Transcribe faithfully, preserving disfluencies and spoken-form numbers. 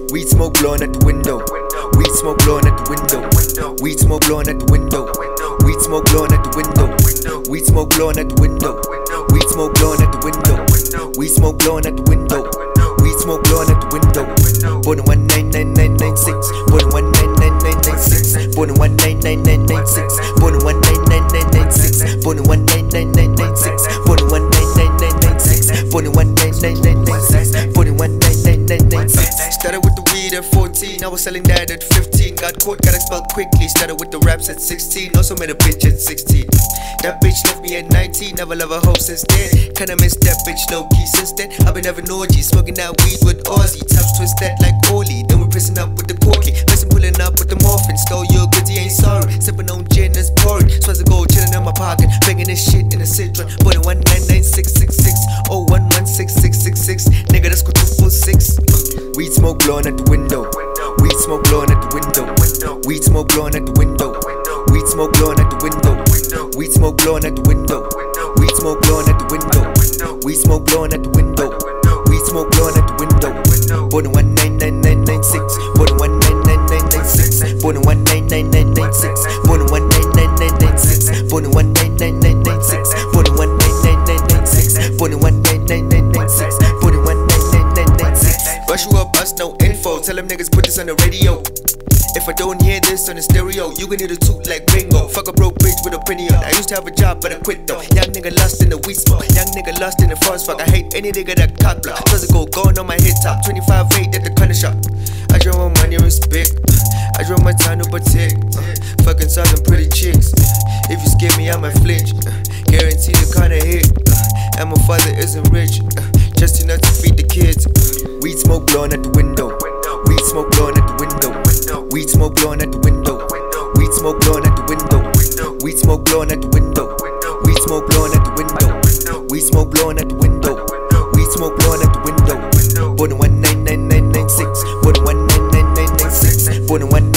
Weed smoke blowing at the window. Weed smoke blowing at the window. Weed smoke blowing at the window. Weed smoke blowing at the window. Weed smoke blowing at the window. Weed smoke blowing at the window. Weed smoke blowing at the window. Weed smoke blowing at the window. Born one nine nine nine nine six. Born one nine nine nine nine six. Born one nine nine nine nine six. Born one nine nine nine nine six. Born one nine nine nine nine six. Born one nine nine nine nine six. Born one nine nine nine nine six. Born one nine nine nine nine six. Started with the weed at fourteen. I was selling that at fifteen. Got caught, got expelled quickly. Started with the raps at sixteen. Also met a bitch at sixteen. That bitch left me at nineteen. Never love a hoe since then. Kinda miss that bitch low key since then. I've been having orgies, smoking that weed with Ozzy. Tops twist that like Oli. Then we pressing up with the corky. Person pulling up with the morphine. Stole your goods, he ain't sorry. Sipping on gin, that's boring. Swaz of gold chilling in my pocket. Banging this shit in a Citron. Putting one nine nine six six six. Oh one one six six six six. Nigga, that's quadruple six. Weed smoke blowing at the window. Weed smoke blowing at the window. Weed smoke blowing at the window. Weed smoke blowing at the window. Weed smoke blowing at the window. Weed smoke blowing at the window. Weed smoke blowing at the window. Weed smoke blowing at the window. Born one nine nine nine nine six. Born one nine nine nine nine six. Born one nine nine nine nine six. Born one nine nine nine nine six. Born one nine nine nine nine six. Born one nine nine nine nine six. Born one nine nine nine nine six. Born one nine nine nine nine six. Rush you up, us no info. Tell them niggas put this on the radio. If I don't hear this on the stereo, you gon' need a toot like Ringo. Fuck a broke bitch with a penny on. I used to have a job, but I quit though. Young nigga lost in the weed smoke. Young nigga lost in the frost fuck. I hate any nigga that cock block. Does it go going on my hit top? twenty-five eight at the corner shop. I draw my money respect. I draw my time to protect. Uh, fucking southern pretty chicks. If you scare me, I might flinch. Uh, guarantee the kind of hit. Uh, and my father isn't rich. Uh, just enough to feed the kids. Uh, weed smoke blowing at the window. Weed smoke blowing at the window. Weed smoke blowing at the window. Weed smoke blowing at the window. Weed smoke blowing at the window. Weed smoke blowing at the window. Weed smoke blowing at the window. Weed smoke blowing at the window. Born one nine nine nine nine six. Born one nine nine nine nine six. Born one